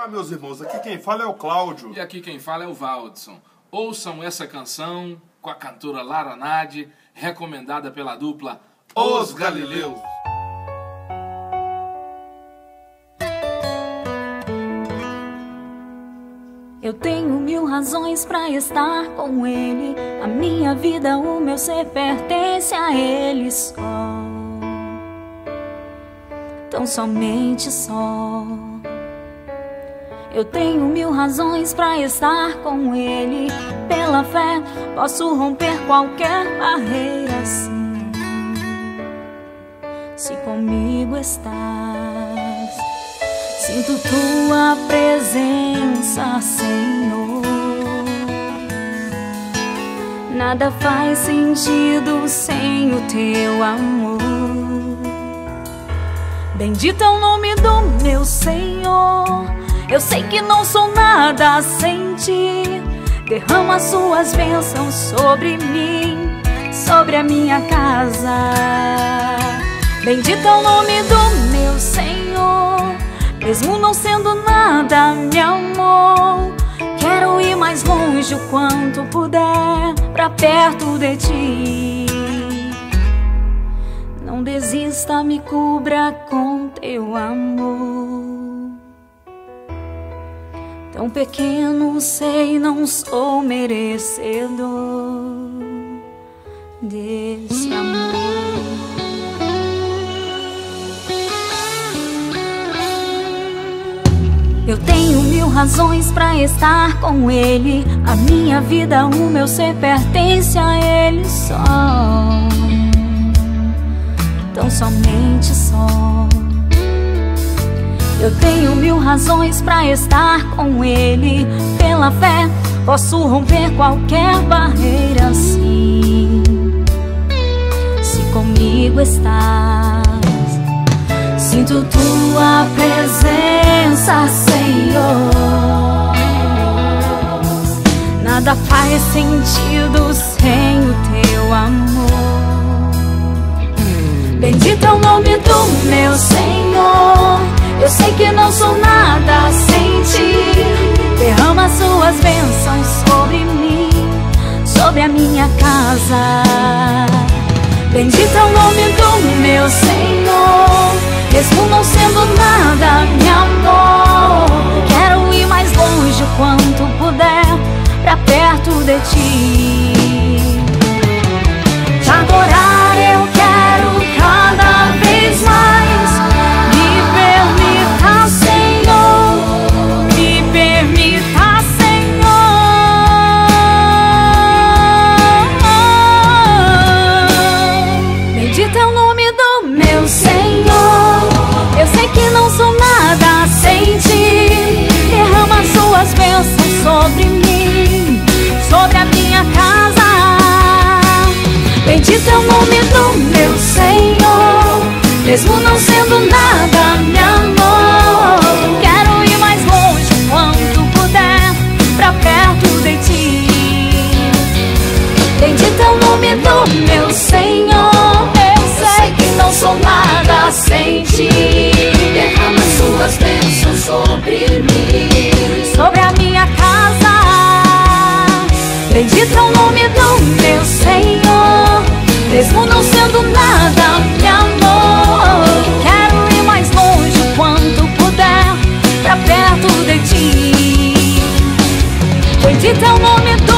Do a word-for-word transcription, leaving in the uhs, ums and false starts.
Olá, meus irmãos, aqui quem fala é o Cláudio. E aqui quem fala é o Valdson. Ouçam essa canção com a cantora Lara Nadi, recomendada pela dupla Os Galileus. Eu tenho mil razões pra estar com ele. A minha vida, o meu ser pertence a ele só. Tão somente só. Eu tenho mil razões pra estar com ele. Pela fé posso romper qualquer barreira, sim, se comigo estás. Sinto tua presença, Senhor. Nada faz sentido sem o teu amor. Bendito é o nome do meu Senhor. Eu sei que não sou nada sem ti. Derrama suas bênçãos sobre mim, sobre a minha casa. Bendito é o nome do meu Senhor. Mesmo não sendo nada, meu amor, quero ir mais longe o quanto puder, pra perto de ti. Não desista, me cubra com teu amor. Tão pequeno sei, não sou merecedor desse amor. Eu tenho mil razões pra estar com ele. A minha vida, o meu ser pertence a ele só. Tão somente só. Eu tenho mil razões pra estar com ele. Pela fé posso romper qualquer barreira, sim, se comigo estás. Sinto tua presença, Senhor. Nada faz sentido sem o teu amor. Bendito é o nome do meu Senhor. Eu sei que não sou nada sem ti. Derrama suas bênçãos sobre mim, sobre a minha casa. Bendito é o nome do meu Senhor. Mesmo não sendo nada, meu amor, quero ir mais longe o quanto puder, pra perto de ti. Te adorar eu quero cada vez mais. Me permita, Senhor, me permita, Senhor. Bendito é o nome do meu Senhor. Eu sei que não sou nada sem ti. Derrama suas bênçãos sobre mim, sobre a minha casa. Bendito é o nome do meu Senhor. Mesmo não sendo nada, meu amor, quero ir mais longe o quanto puder, pra perto de ti. Bendito é o nome do meu Senhor. Eu sei que não sou nada sem ti. Derrama suas bênçãos sobre mim, sobre a minha casa. Bendito é o nome do meu Senhor. Mesmo não sendo nada, meu amor, quero ir mais longe o quanto puder, pra perto de ti. Bendito é o nome do